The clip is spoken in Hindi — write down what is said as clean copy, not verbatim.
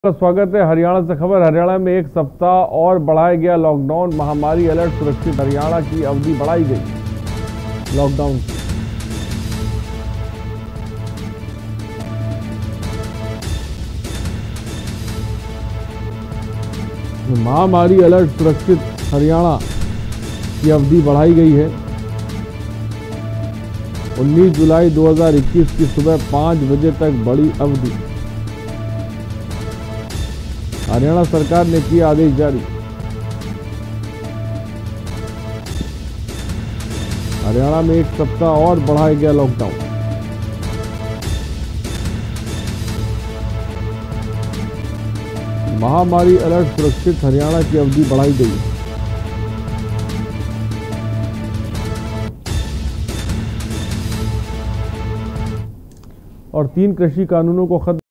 का स्वागत है। हरियाणा से खबर। हरियाणा में एक सप्ताह और बढ़ाया गया लॉकडाउन। महामारी अलर्ट सुरक्षित। हरियाणा की अवधि बढ़ाई गई लॉकडाउन की। महामारी अलर्ट सुरक्षित। हरियाणा की अवधि बढ़ाई गई है। 19 जुलाई 2021 की सुबह 5 बजे तक बड़ी अवधि। हरियाणा सरकार ने किया आदेश जारी। हरियाणा में एक सप्ताह और बढ़ाया गया लॉकडाउन। महामारी अलर्ट सुरक्षित। हरियाणा की अवधि बढ़ाई गई। और 3 कृषि कानूनों को खत्म